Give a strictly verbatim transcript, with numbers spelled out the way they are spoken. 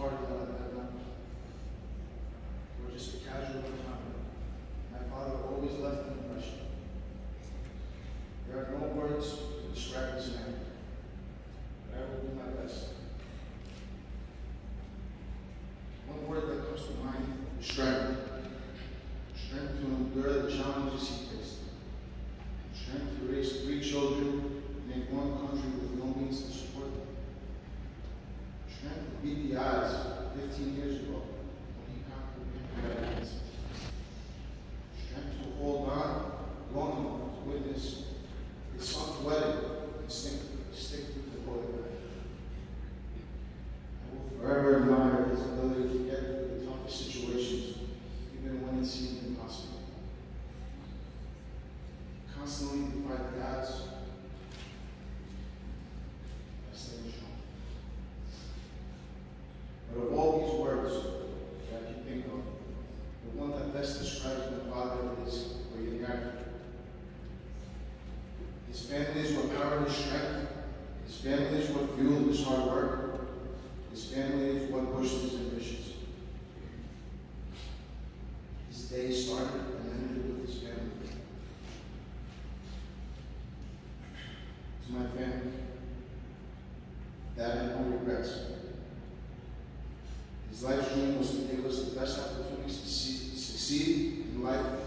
party lot at that time, or just a casual encounter, my father always left an impression. There are no words to describe this man, but I will do my best. One word that comes to mind is strength. Strength to endure the challenges he faced. Strength to raise three children in one country with no means to support them. Strength to beat the odds fifteen years ago when he conquered the enemies. Strength to hold on long enough to witness his son's wedding and stick, stick with the boy. I will forever admire his ability to get through the toughest situations, even when it seemed impossible. Constantly defied the odds. I stayed strong. But of all these words that I can think of, the one that best describes my father is William. His family is what powered his strength. His family is what fueled his hard work. His family is what pushed his ambitions. His day started and ended with his family. To my family, Dad had no regrets. His life's dream was to give us the best opportunities to see, succeed in life